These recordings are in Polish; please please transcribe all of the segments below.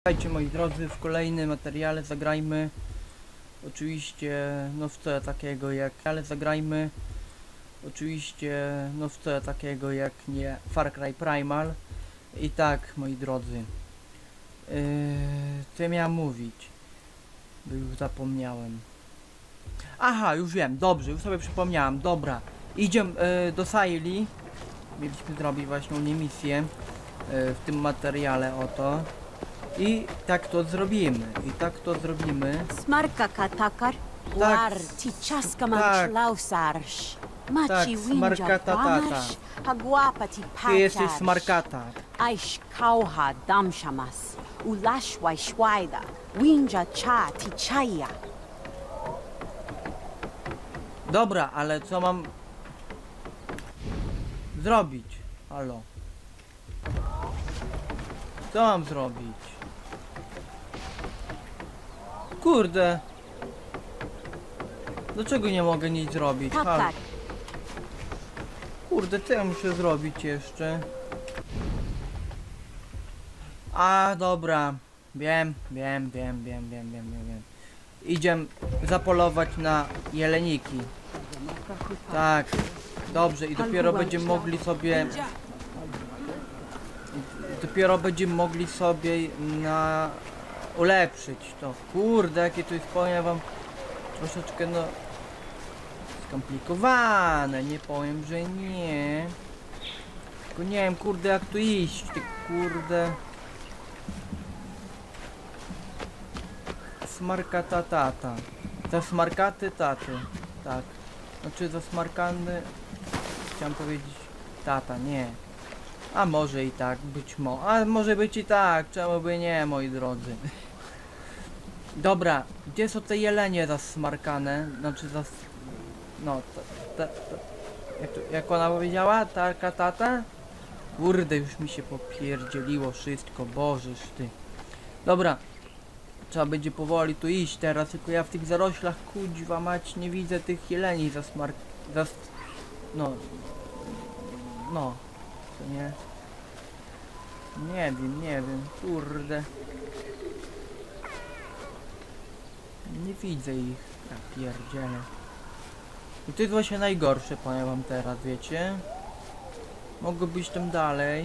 Witajcie moi drodzy, w kolejnym materiale zagrajmy oczywiście w co takiego jak nie Far Cry Primal. I tak moi drodzy, co ja miałem mówić, bo już zapomniałem. Aha, już wiem, dobrze, już sobie przypomniałem, dobra. Idziemy do Saili. Mieliśmy zrobić właśnie misję w tym materiale, oto. I tak to zrobimy, Smarka katakar, war tichaska man lausarsz. Maci winja pamasz, hagłapa ti Ty jesteś smarkata. Aish kauha damshamas, ulashwaj szwajda, winja cha tichaya. Dobra, ale co mam zrobić? Halo. Co mam zrobić? Kurde. Dlaczego nie mogę nic zrobić? Halo. Kurde, co ja muszę zrobić jeszcze? A, dobra. Wiem. Idziemy zapolować na jeleniki. Tak. Dobrze, i dopiero będziemy mogli sobie... ulepszyć to. Kurde, jakie to jest, powiem wam, troszeczkę skomplikowane, nie powiem, że nie. Tylko nie wiem, kurde, jak tu iść, ty kurde. Smarkata tata. Zasmarkaty taty. Tak. Znaczy zasmarkany... Chciałem powiedzieć tata, nie. A może i tak, a może być i tak, czemu by nie, moi drodzy. Dobra, gdzie są te jelenie zasmarkane? Znaczy jak ona powiedziała? Taka tata? Kurde, już mi się popierdzieliło wszystko, bożeż ty. Dobra, trzeba będzie powoli tu iść teraz, tylko ja w tych zaroślach, kuźwa mać, nie widzę tych jeleni co nie? Nie wiem, kurde. Nie widzę ich. Ja pierdzielę. I to jest właśnie najgorsze, powiem wam teraz, wiecie? Mogę być tam dalej.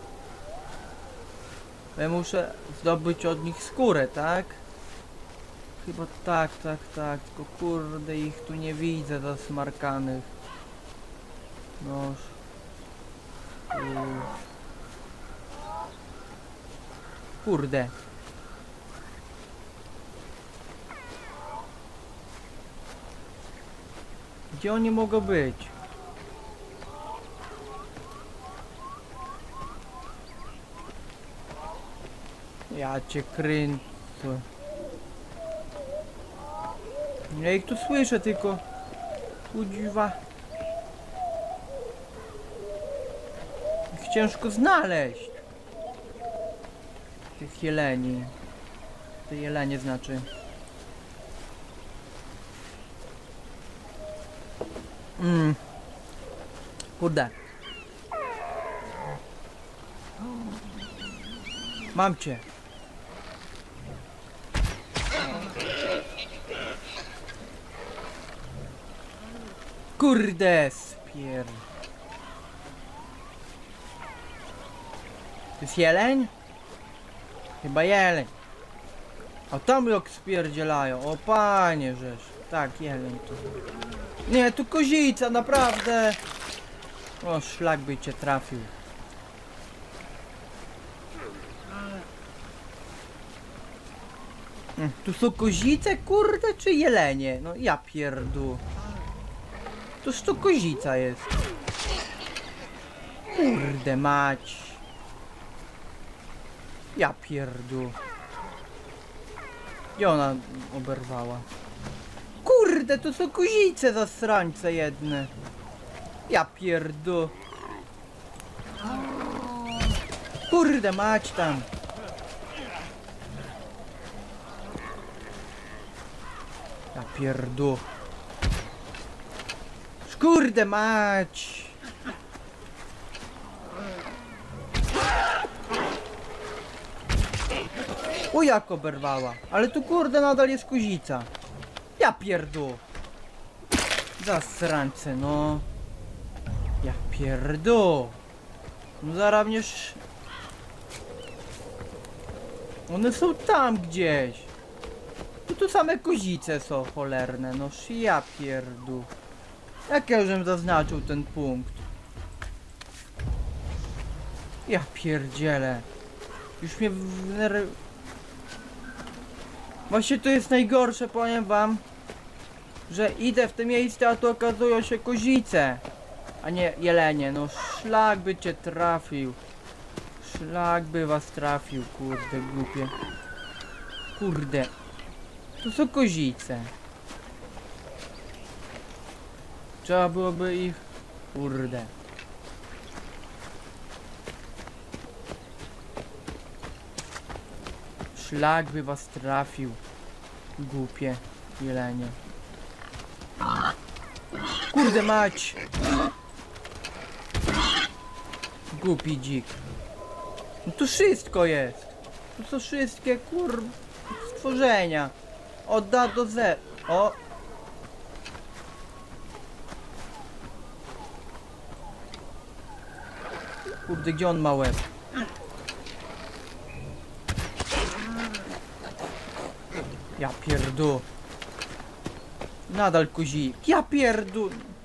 Ja muszę zdobyć od nich skórę, tak? Chyba tak. Tylko kurde, ich tu nie widzę zasmarkanych. Noż. Kurde. Gdzie oni mogą być? Ja cię kręcę. Ja ich tu słyszę, tylko... Kudziwa. Ich ciężko znaleźć. Tych jeleni. Te jelenie znaczy. Kurde. Mam cię. Kurde, spier... To jest jeleń? Chyba jeleń. A tam jak spierdzielają. O panie żeż. Tak, jeleń tu. Nie, tu kozica, naprawdę. O, szlak by cię trafił. Tu są kozice, kurde, czy jelenie? No ja pierdu. Toż to kozica jest. Kurde mać. Ja pierdu. Gdzie ona oberwała? Kurde, to są kozice zasrańce jedne. Ja pierdu. Kurde mać tam. Ja pierdu. Kurde mać. O, jak oberwała. Ale tu kurde nadal jest kozica. Ja pierdół. Zasrańce, no. Ja pierdół. No zaraz mnie... One są tam gdzieś. Tu same kozice są cholerne. No ja pierdół. Jak ja żem zaznaczył ten punkt? Ja pierdzielę. Już mnie... Właśnie to jest najgorsze, powiem wam. Że idę w te miejsce, a tu okazują się kozice. A nie jelenie. No szlak by cię trafił. Szlak by was trafił, kurde, głupie. Kurde. To są kozice. Trzeba byłoby ich... Kurde. Szlak by was trafił. Głupie jelenie. Kurde mać! Głupi dzik. No tu wszystko jest. Tu są wszystkie stworzenia. Od A do Z. O! Kurde, gdzie on ma łeb? Ja pierdół. Nadal kozik. Ja pierdół.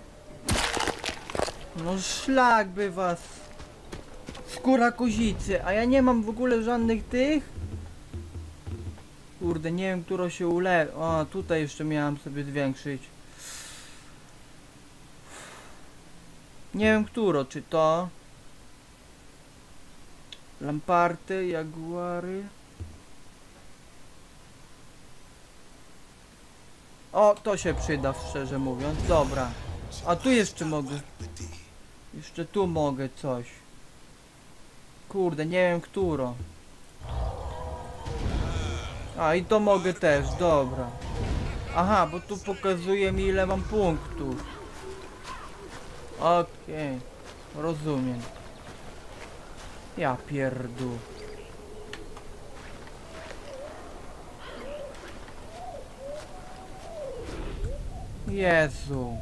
No szlak by was. Skóra kozicy, a ja nie mam w ogóle żadnych tych. Kurde, nie wiem, którą się O, tutaj jeszcze miałem sobie zwiększyć. Nie wiem, którą, czy to Lamparty, Jaguary. O, to się przyda, szczerze mówiąc. Dobra. A tu jeszcze mogę. Jeszcze tu mogę coś. Kurde, nie wiem, którą. A, i to mogę też, dobra. Aha, bo tu pokazuje mi, ile mam punktów. Okej. Rozumiem. Ja pierdół. Jezu.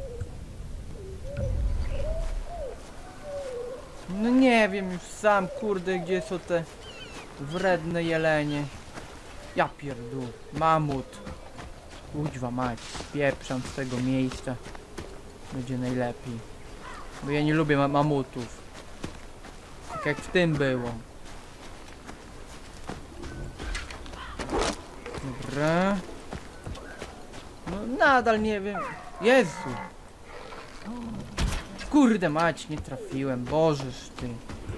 No nie wiem już sam, kurde, gdzie są te wredne jelenie. Ja pierdół. Mamut. Kuźwa mać. Pieprzam z tego miejsca. Będzie najlepiej. Bo ja nie lubię mamutów. Tak jak w tym było. Dobra. No nadal nie wiem. Jezu. Kurde mać, nie trafiłem. Bożeż ty.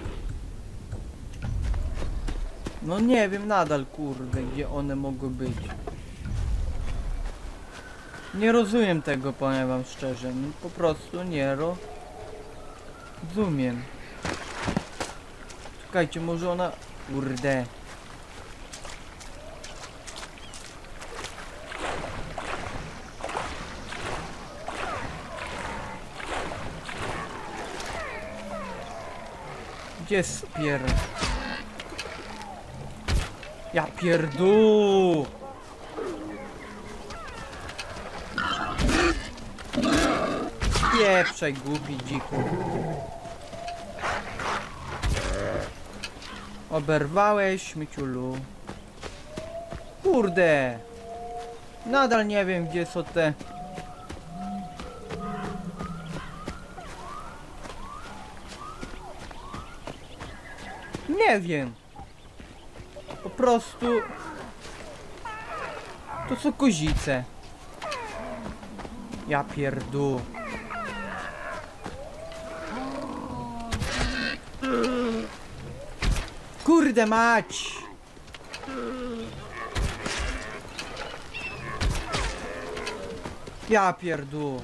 No nie wiem nadal, kurde, gdzie one mogły być. Nie rozumiem tego, powiem wam szczerze. No, po prostu nie rozumiem. Czekajcie, może ona... Kurde. Gdzie spier... Ja pierdół! Pieprzaj, głupi dziku. Oberwałeś, śmieciulu. Kurde! Nadal nie wiem, gdzie są te... Nie wiem. Po prostu... To są kozice. Ja pierdół. Kurde mać! Ja pierdół.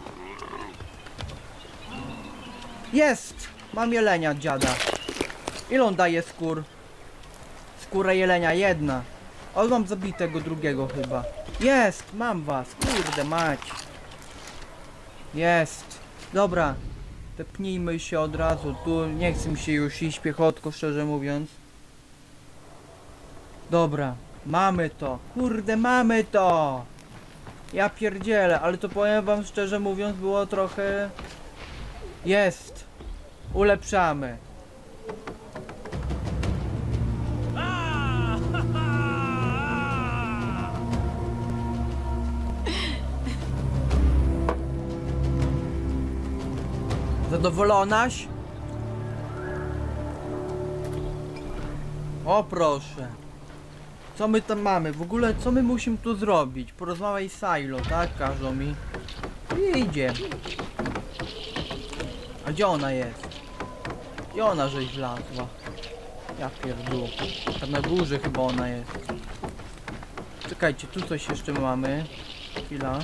Jest! Mam jelenia, dziada. Ile on daje skór? Skóra jelenia, jedna. Ale mam zabitego drugiego chyba. Jest! Mam was! Kurde mać! Jest! Dobra. Tepnijmy się od razu. Tu nie chcę mi się już iść piechotką, szczerze mówiąc. Dobra. Mamy to. Kurde, mamy to. Ja pierdzielę, ale to powiem wam szczerze mówiąc, było trochę... Jest. Ulepszamy. Zadowolonaś? O proszę. Co my tam mamy? W ogóle co my musimy tu zrobić? Porozmawiaj z Silo, tak? Każą mi. I idzie. A gdzie ona jest? Gdzie ona żeś wlazła? Ja pierdolę. Tam na górze chyba ona jest. Czekajcie, tu coś jeszcze mamy. Chwila.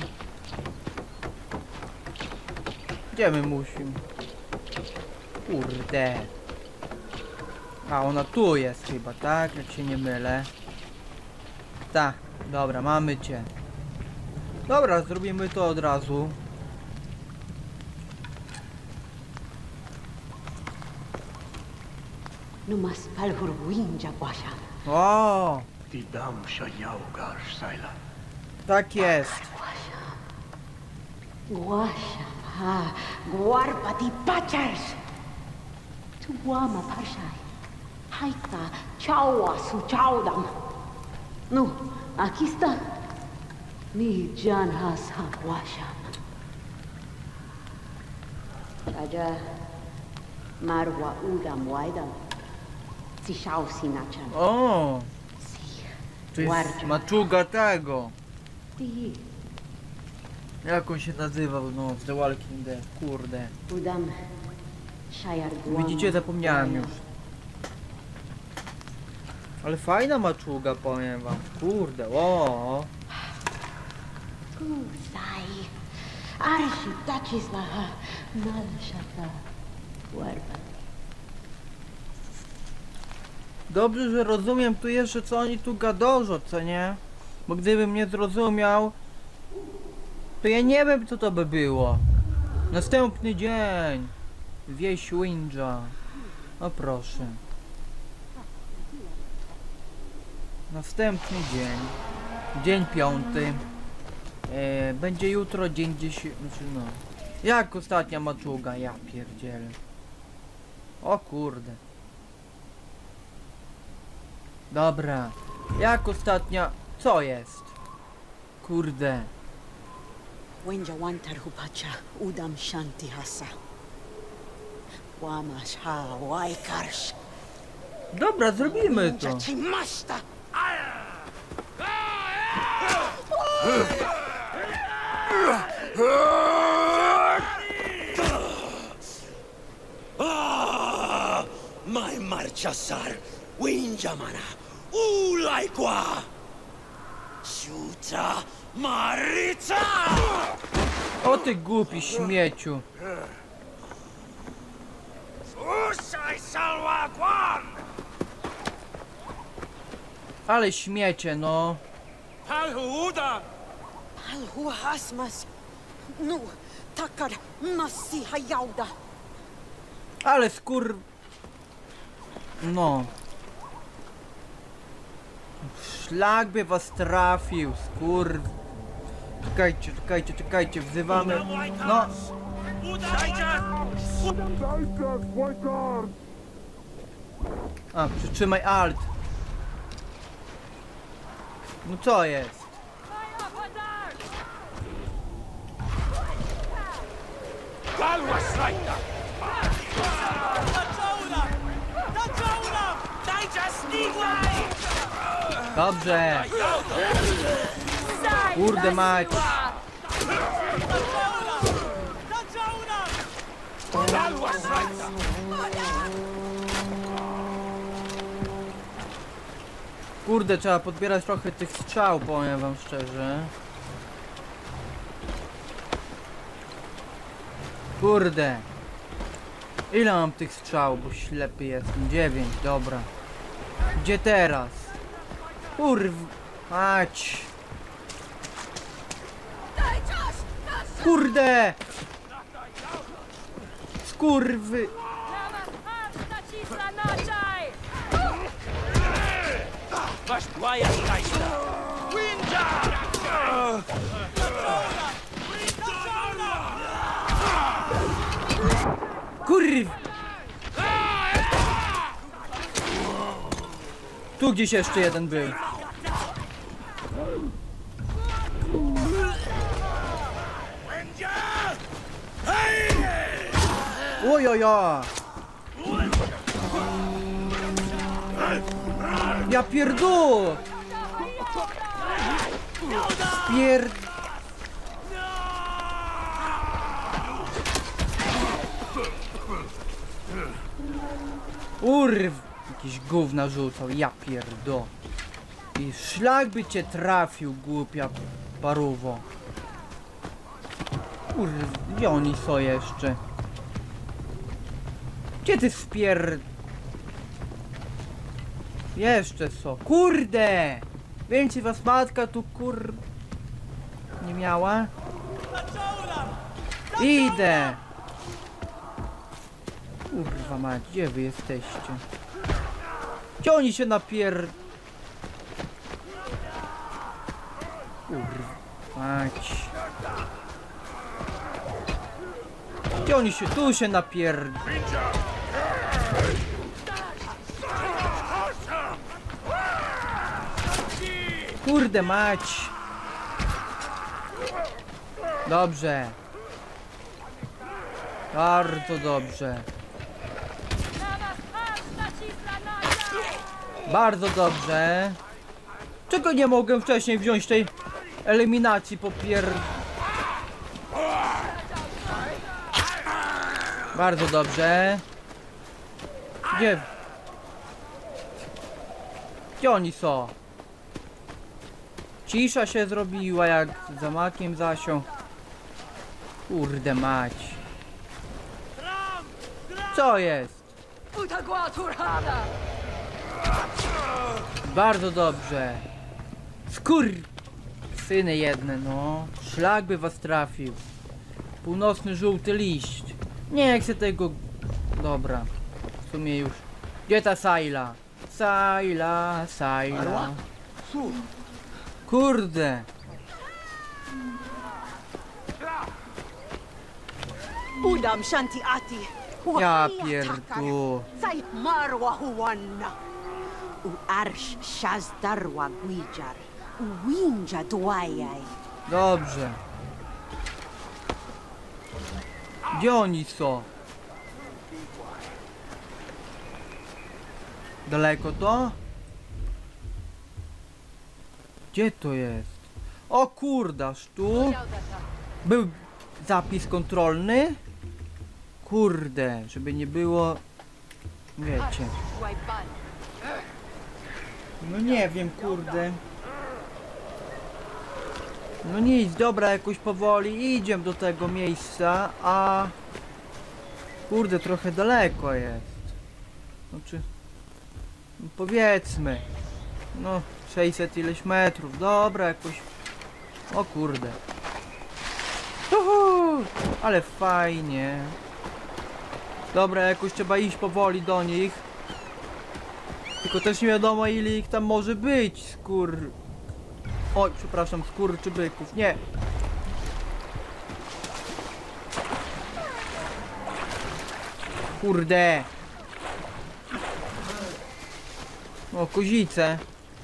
Gdzie my musimy? Kurde. A ona tu jest chyba, tak? Jak się nie mylę. Tak, dobra, mamy cię. Dobra, zrobimy to od razu. Numas palhur winja guasha. O, Ti dam shanyaugar saila. tak jest. Guasha ha guarpati pachars. Tuwama pashai. Haita chawa su chaudam. No, aquí está. Mi jan has ha guasha. Raja marwa udam waidam. Si shau sinachan. O, Si. to jest Warcza. maczuga tego. Ti Jak on się nazywał, no, w The Walking Dead, kurde. udam shayar guam. Widzicie, zapomniałem już. Ale fajna maczuga, powiem wam. Kurde, o. Kusai. Arshi tachislaha nalshata. Warpati. Dobrze, że rozumiem tu jeszcze, co oni tu gadożą, co nie? Bo gdybym nie zrozumiał, to ja nie wiem, co to by było. Następny dzień. Wieś Windja. O proszę. Następny dzień. Dzień 5. Będzie jutro dzień 10. Znaczy no. Jak ostatnia maczuga? Ja pierdzielę. O kurde. Dobra. Jak ostatnia... Co jest? Kurde. Wenja wantar hupacha udam shanti hasa. Wamash ha waikarsh. Dobra, zrobimy to. Chimasta. Mai marchasar, winjamana, ulaikwa, shuta marica. O ty głupi śmieciu. Usai salwa kwan. Ale śmiecie, no. Halhuda. Alhu hasmas. Nu takar massi hayauda. Ale skur... No. Szlak by was trafił, skur... Czekajcie, czekajcie, czekajcie, wzywamy... No. A, przytrzymaj alt. No co jest? Dobrze. Kurde mać. Kurde, trzeba podbierać trochę tych strzał, powiem wam szczerze. Kurde. Ile mam tych strzał, bo ślepy jestem. 9, dobra. Gdzie teraz? Kurw... Mać. Kurde! Skurwy... Wasz dłaja szajsta! Winja! Kurw! Tu gdzieś jeszcze jeden był. Ojojo! Ja pierdół! Urw! Jakiś gówna rzucał, ja pierdo. I szlak by cię trafił, głupia paruwo. Urw, gdzie oni są jeszcze? Gdzie ty Jeszcze są. Kurde! Więcej was matka tu nie miała? Idę! Kurwa mać, gdzie wy jesteście? Gdzie oni się Kurwa mać. Gdzie oni się... Tu się Kurde mać. Dobrze. Bardzo dobrze. Bardzo dobrze. Czego nie mogłem wcześniej wziąć tej eliminacji Bardzo dobrze. Gdzie oni są? Cisza się zrobiła jak za makiem Zasią. Kurde mać. Co jest? Bardzo dobrze. Syny jedne, no. Szlak by was trafił. Północny żółty liść. Nie chcę tego... Dobra. W sumie już. Gdzie ta Sayla? Sayla. Kurde. Udam shanti ati. Ja pierdół. Sai marwa huwanna. U arsh shazdarwa gwijar. U winja dwajaj. Dobrze. Gdzie oni są? Daleko to? Gdzie to jest? O kurdaż, tu był zapis kontrolny. Kurde, żeby nie było... Wiecie. No nie wiem, kurde. No nic, dobra, jakoś powoli idziemy do tego miejsca, a... Kurde, trochę daleko jest. Znaczy... No powiedzmy... No, 600 ileś metrów, dobra, jakoś... O kurde. Uhu, ale fajnie. Dobra, jakoś trzeba iść powoli do nich. Tylko też nie wiadomo ile ich tam może być, Oj, przepraszam, skurczybyków, nie. Kurde. O, kozice.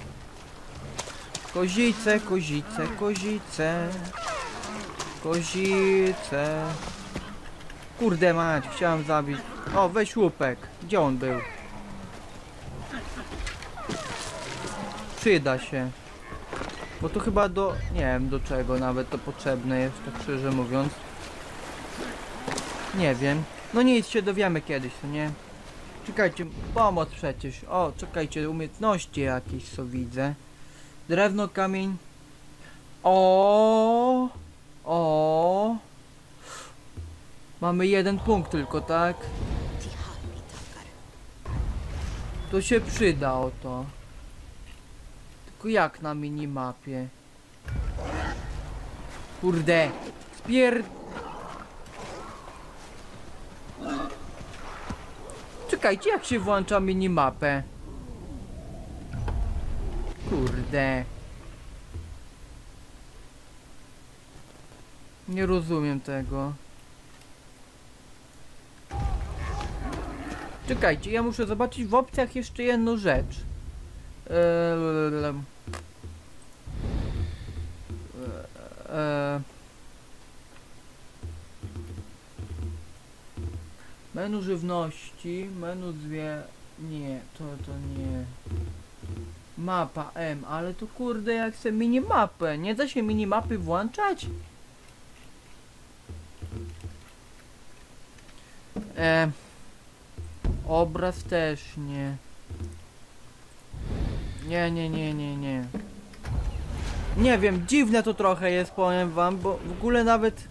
Kozice. Kurde mać, chciałem zabić. O, weź łupek. Gdzie on był? Przyda się. Bo to chyba nie wiem do czego nawet to potrzebne jest, tak szczerze mówiąc. Nie wiem. No nic, się dowiemy kiedyś, to nie? Czekajcie, pomoc przecież. O, czekajcie, umiejętności jakieś co widzę. Drewno, kamień. O. Mamy 1 punkt tylko, tak? To się przyda o to. Tylko jak na minimapie? Kurde. Czekajcie, jak się włącza minimapę? Kurde. Nie rozumiem tego. Czekajcie, ja muszę zobaczyć w opcjach jeszcze jedną rzecz. Menu żywności, menu nie, to nie. Mapa M, ale to kurde jak chcę minimapę, nie da się minimapy włączać? Obraz też nie. Nie. Nie wiem, dziwne to trochę jest, powiem wam, bo w ogóle nawet...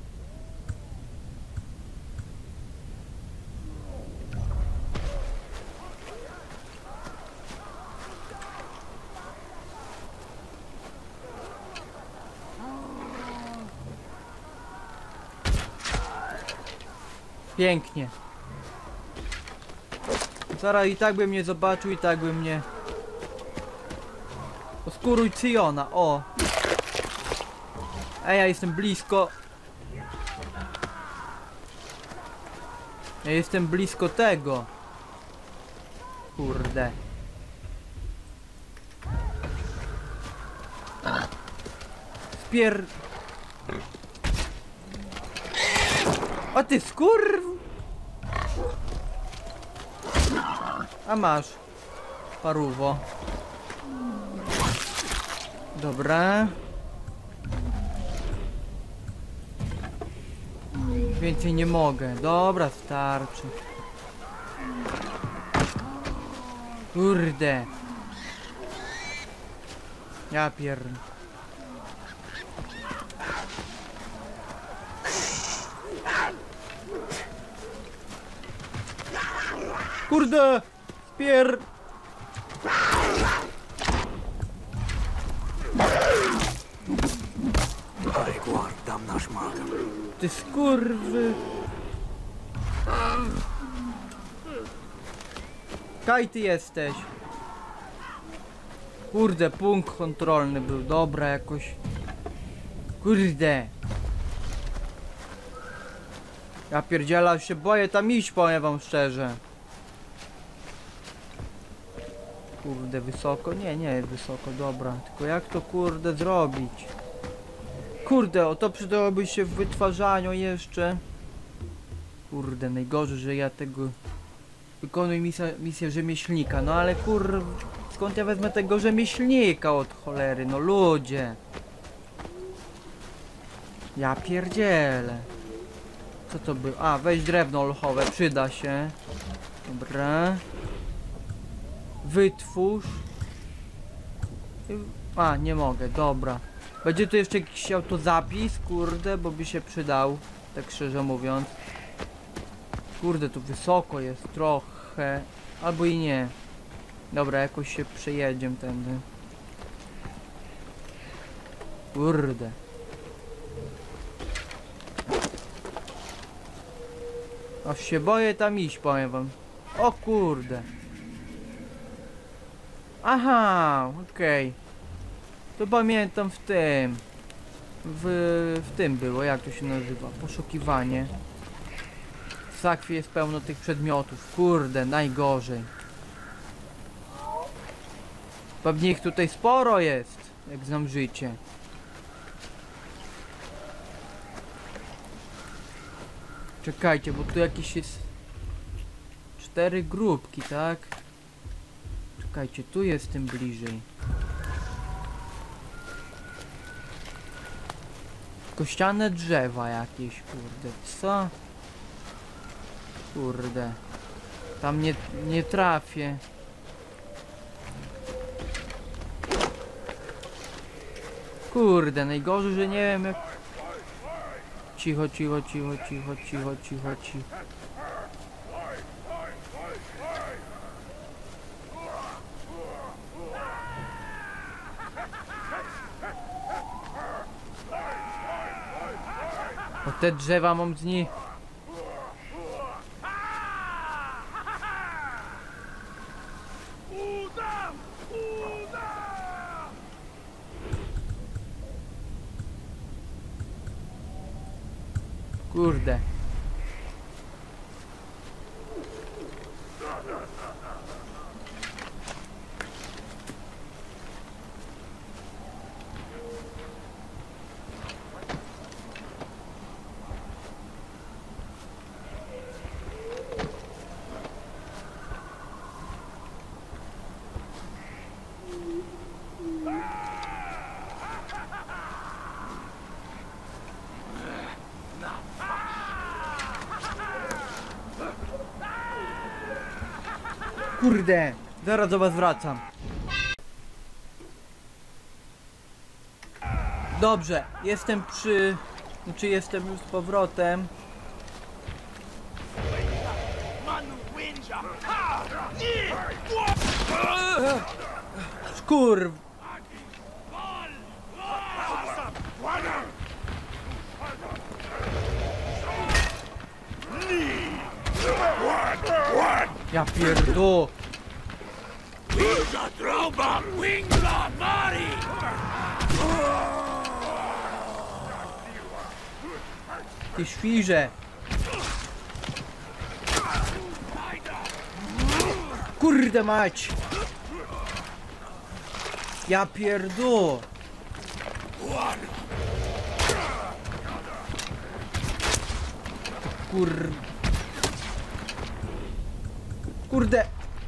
Pięknie. Zaraz i tak bym nie zobaczył, i tak bym nie... Oskuruj Cyjona, o! Ej, ja jestem blisko... Ja jestem blisko tego. Kurde. Spier... A ty skurw... A masz. Parówo. Dobra. Więcej nie mogę. Dobra, starczy. Kurde. Ja pier... Kurde! Spier... Ty skurwy... Kaj ty jesteś? Kurde, punkt kontrolny był, dobra jakoś. Kurde. Ja pierdziela się boję tam iść, powiem wam szczerze. Kurde, wysoko? Nie jest wysoko, dobra. Tylko jak to kurde zrobić? Kurde, o to przydałoby się w wytwarzaniu jeszcze. Kurde, najgorzej, że ja tego... Wykonuję misję rzemieślnika, no ale skąd ja wezmę tego rzemieślnika od cholery, no ludzie. Ja pierdzielę. Co to było? A, weź drewno olchowe, przyda się. Dobra. Wytwórz. A, nie mogę, dobra. Będzie tu jeszcze jakiś autozapis, kurde, bo by się przydał, tak szczerze mówiąc. Kurde, tu wysoko jest trochę, albo i nie. Dobra, jakoś się przejedziemy tędy. Kurde. Aż się boję tam iść, powiem wam. O kurde. Aha, okej. To pamiętam w tym. W tym było, jak to się nazywa? Poszukiwanie. W sakwie jest pełno tych przedmiotów. Kurde, najgorzej. Pewnie ich tutaj sporo jest, jak znam życie. Czekajcie, bo tu jakieś jest 4 grupki, tak? Czekajcie, tu jestem bliżej. Kościane drzewa jakieś, kurde, co? Kurde. Tam nie trafię. Kurde, najgorzej, że nie wiem jak... Cicho. Bo te drzewa mam z nich. Kurde. Kurde, zaraz do was wracam. Dobrze, jestem przy... Znaczy jestem już z powrotem. Skurw... Ja pierdolę. Winja Trauba! Winja Mari! Ty świrze. Kurde mać. Ja pierdolę. Kurde.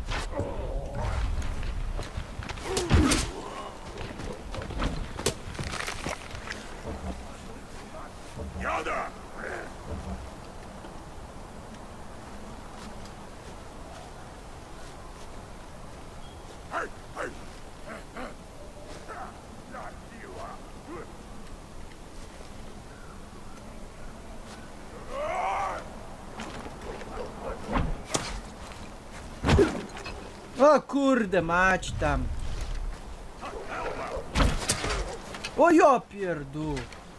Jada! O kurde mać tam. O ja pierdu.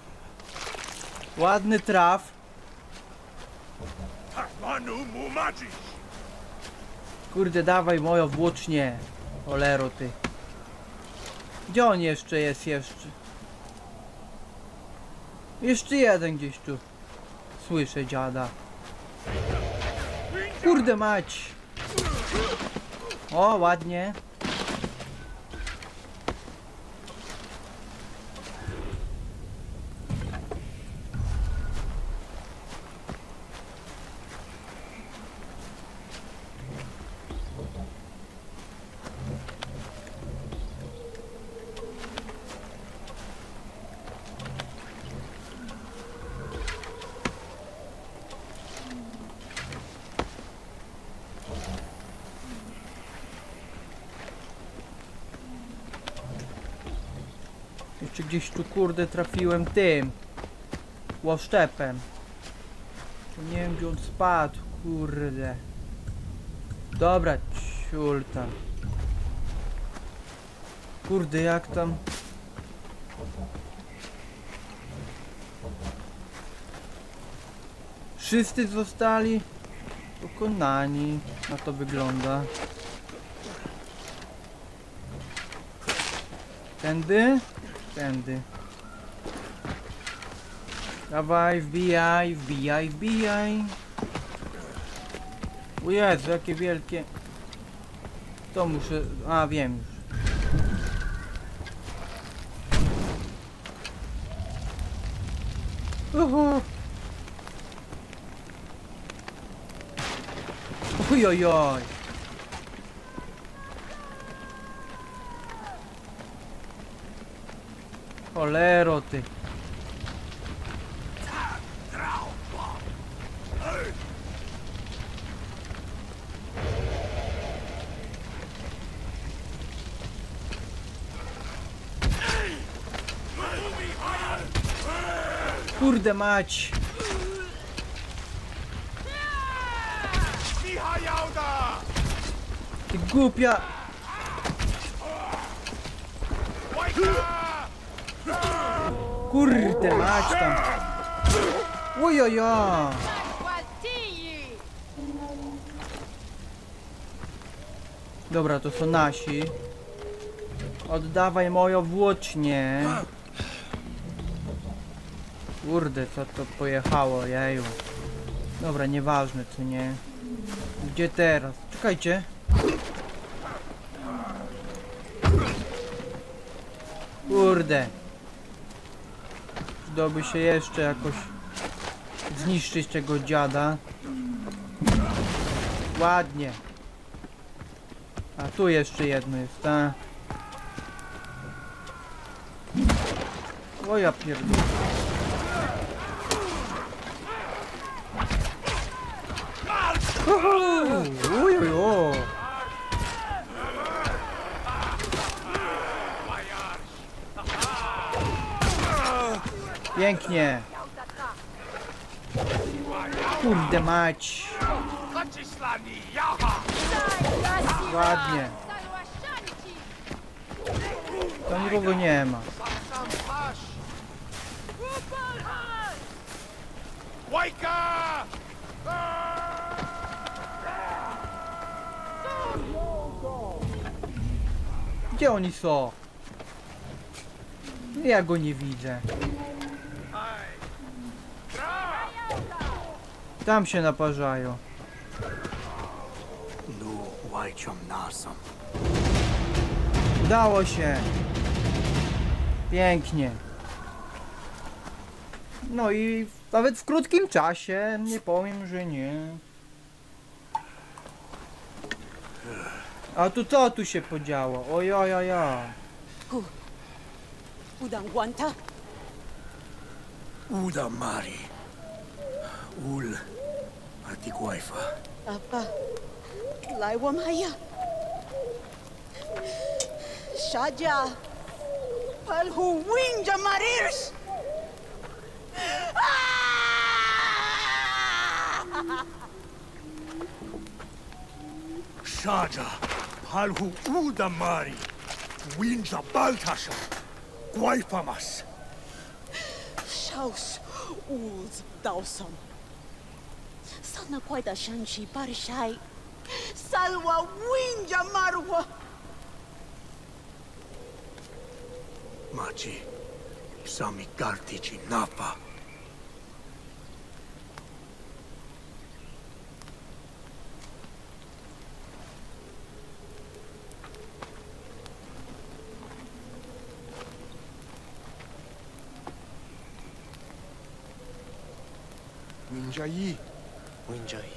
Ładny traf. Manu Mumaji! Kurde dawaj moją włócznię. Olero ty. Gdzie on jeszcze jest jeszcze? Jeszcze jeden gdzieś tu. Słyszę dziada. Kurde mać. O ładnie. Jeszcze gdzieś tu kurde trafiłem tym łoszczepem. To nie wiem gdzie on spadł, kurde. Dobra, ciul tam. Kurde jak tam. Wszyscy zostali pokonani. Na to wygląda. Tędy? Tędy. Dawaj, wbijaj, wbijaj, wbijaj. O Jezu, jakie wielkie. To muszę... A, wiem już. Uhu. Ojojoj. Cholero ty. Kurde mać. Ty głupia. Kurde mać tam. Ojojo. Dobra, to są nasi. Oddawaj moją włócznię. Kurde, co to pojechało, jeju. Dobra, nieważne, co nie. Gdzie teraz? Czekajcie. Kurde. Przydałoby się jeszcze jakoś zniszczyć tego dziada. Ładnie. A tu jeszcze jedno jest, a? O ja pierdolę. Ujuju. Pięknie. Kurde mać. Ładnie. Tam nikogo nie ma. Wajka! Gdzie oni są? Ja go nie widzę. Tam się naparzają. No, wajciom nasam. Udało się. Pięknie. No i nawet w krótkim czasie, nie powiem, że nie. A tu co tu się podziało? Ojojojo. Udam guanta? Uda Mari. Ul. Ati guaifa. Apa? Laiwa maya? Shaja! Palhu winja marirs! Shaja. Halhu Uda Mari. Winja Baltasha. Guaifamas. Shaus Uls Dawson. Sana quaida shanshi parishai. Salwa winja marwa. Machi. Sami Kartici Napa. Winjai. Winjai.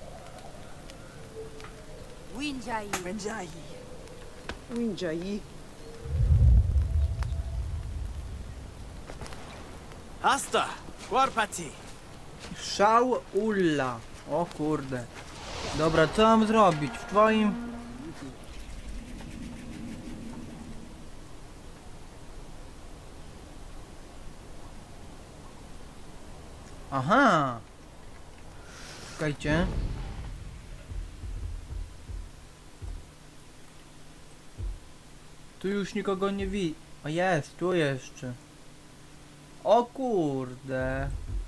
Winjai. Winjai. Winjai. Asta! Warpati! Szał Ulla. O kurde. Dobra, co mam zrobić? W twoim... Aha. Czekajcie. Tu już nikogo nie widzę. O jest, tu jeszcze. O kurde.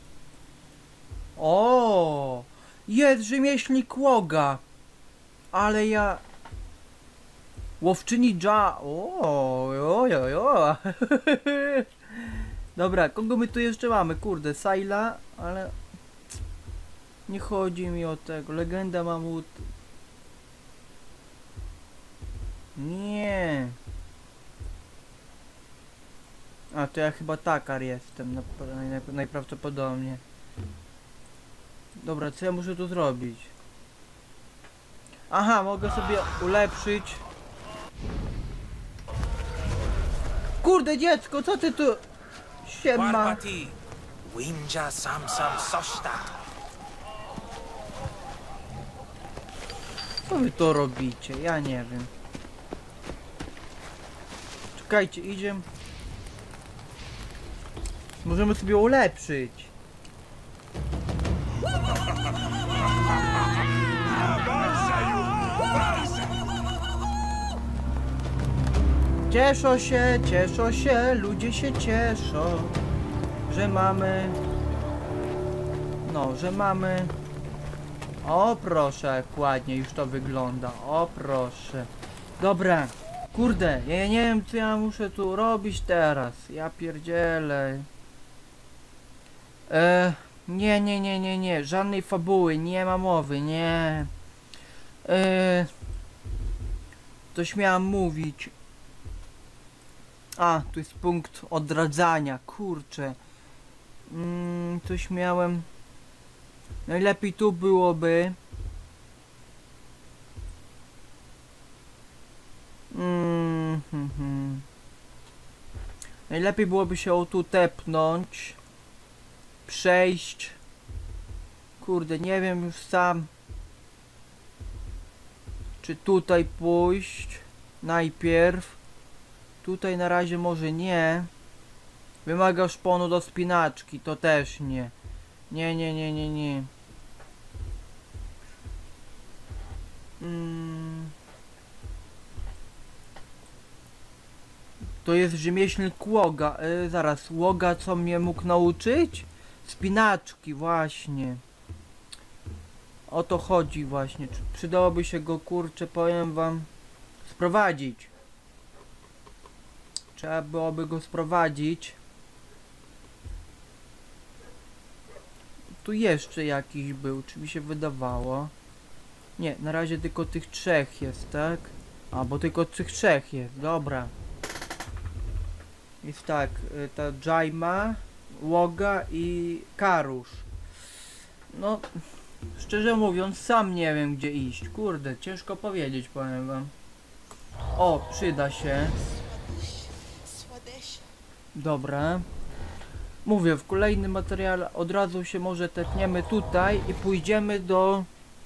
O! Jest rzemieślnik Łoga. Ale ja... Łowczyni o. Dobra, kogo my tu jeszcze mamy? Kurde, Saila, ale... Nie chodzi mi o tego. Legenda mamut. Nie. A, to ja chyba Takar jestem, najprawdopodobniej. Dobra, co ja muszę tu zrobić? Aha, mogę sobie ulepszyć. Kurde dziecko, co ty tu... Siema. Warpati! Winja sam sosta! Co wy to robicie? Ja nie wiem. Czekajcie, idziemy. Możemy sobie ulepszyć. Cieszą się, ludzie się cieszą, że mamy... No, że mamy... O proszę, jak ładnie już to wygląda, o proszę. Dobra, kurde, ja nie wiem co ja muszę tu robić teraz, ja pierdzielę. Nie, żadnej fabuły, nie ma mowy, nie. Coś miałam mówić. A, tu jest punkt odradzania, kurczę. Coś miałem. Najlepiej tu byłoby. Najlepiej byłoby się o tu tepnąć. Przejść. Kurde, nie wiem już sam. Czy tutaj pójść? Najpierw. Tutaj na razie może nie. Wymaga szponu do spinaczki, to też nie. Nie. To jest rzemieślnik Łoga. Zaraz, Łoga co mnie mógł nauczyć? Spinaczki, właśnie. O to chodzi właśnie. Przydałoby się go, kurczę, powiem wam, sprowadzić. Trzeba byłoby go sprowadzić. Tu jeszcze jakiś był, czy mi się wydawało? Nie, na razie tylko tych trzech jest, tak? A, bo tylko tych trzech jest, dobra. Jest tak, ta Jaima, Łoga i Karusz. No, szczerze mówiąc, sam nie wiem gdzie iść. Kurde, ciężko powiedzieć, powiem wam. O, przyda się. Dobra. Mówię, w kolejnym materiale od razu się może tepniemy tutaj i pójdziemy do...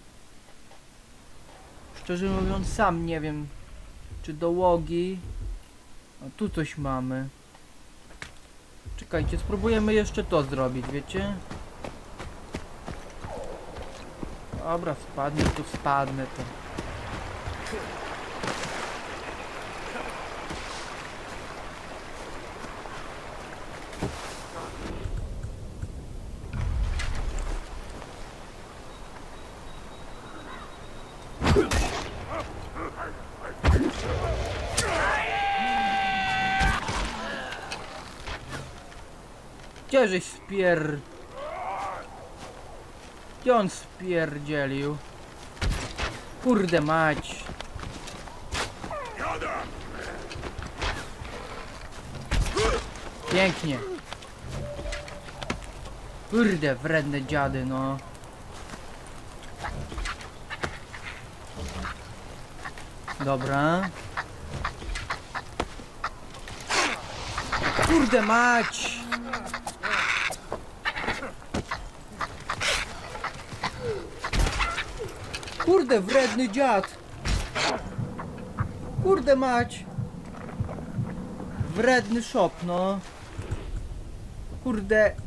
Szczerze mówiąc, sam nie wiem, czy do Łogi. A tu coś mamy. Czekajcie, spróbujemy jeszcze to zrobić, wiecie? Dobra, spadnę, tu spadnę to. Gdzieżeś Gdzie on spierdzielił? Kurde mać. Pięknie. Kurde, wredne dziady, no. Dobra. Kurde mać. Kurde, wredny dziad. Kurde mać. Wredny szop, no. Kurde.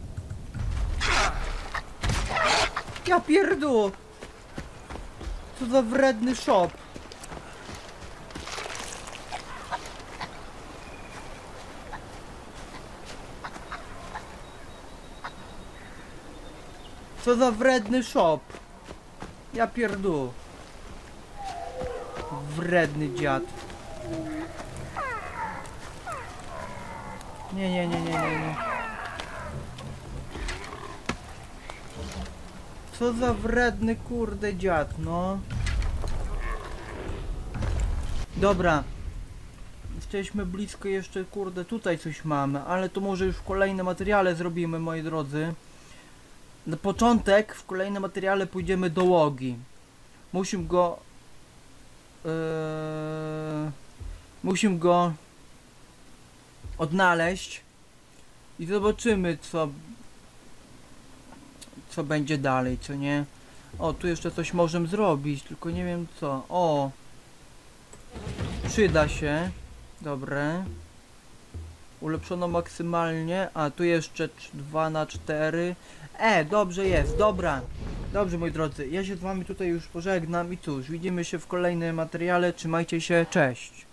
Ja pierdolę. Co za wredny szop. Co za wredny szop. Ja pierdolę. Wredny dziad. Nie. Co za wredny kurde dziad, no. Dobra. Jesteśmy blisko jeszcze, kurde, tutaj coś mamy, ale to może już w kolejnym materiale zrobimy, moi drodzy. Na początek w kolejnym materiale pójdziemy do Łogi. Musimy go odnaleźć i zobaczymy co będzie dalej, co nie. O, tu jeszcze coś możemy zrobić, tylko nie wiem co. O, przyda się. Dobre. Ulepszono maksymalnie. A tu jeszcze 2×4. Dobrze jest, dobra. Dobrze, moi drodzy, ja się z wami tutaj już pożegnam i cóż, widzimy się w kolejnym materiale. Trzymajcie się, cześć.